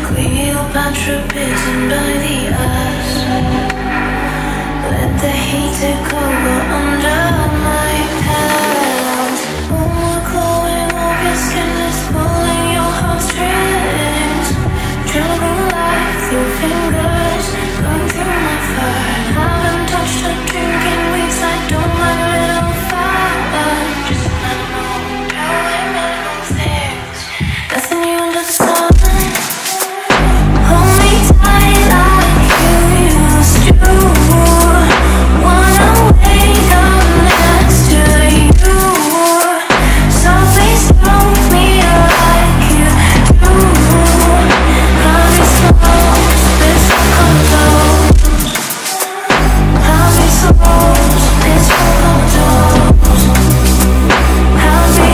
Cleopatra bitten by the ice. Let the heat take over under my hands. One more glowing of your skin is pulling your heartstrings. Trying to bring life through fingers, going through my fire. Haven't touched a drink in weeks, I don't like a little fire. Just animal, telling animal things. Nothing new under the sun. Hold me tight like you used to. Wanna wake up next to you. So please stroke me like you do. I'll be slow, this will come close. I'll be slow, this will come close. I'll be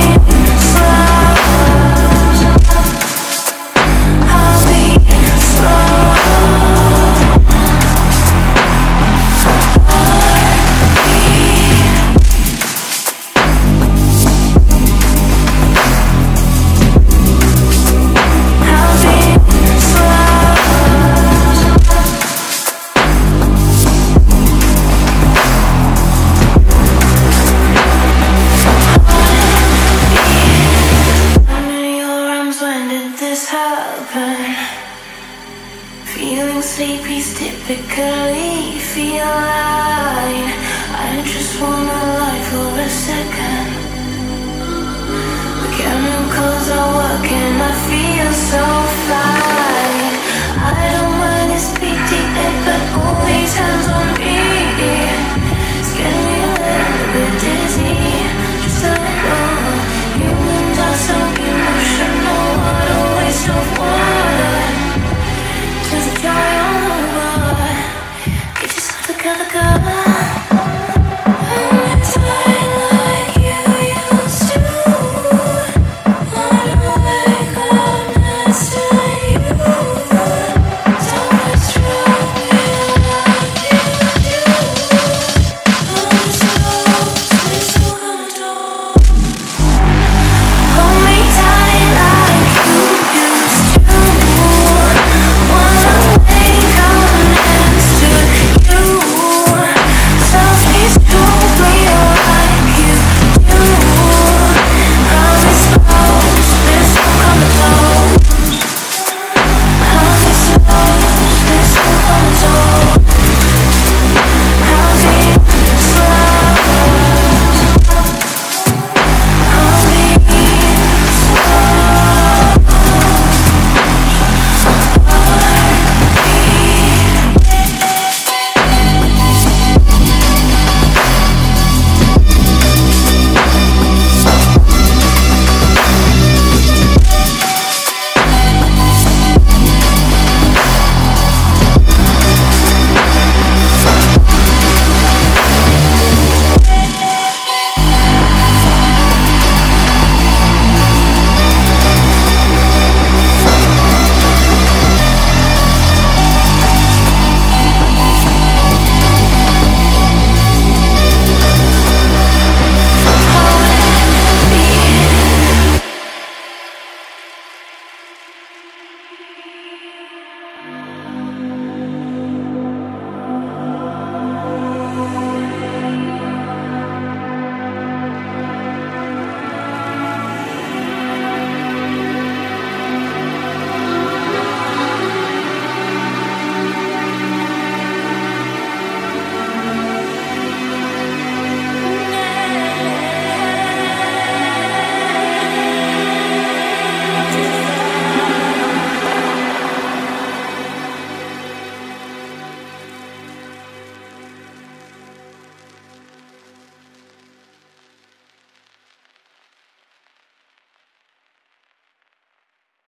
feeling sleepy's typically feel line. I just wanna lie for a second.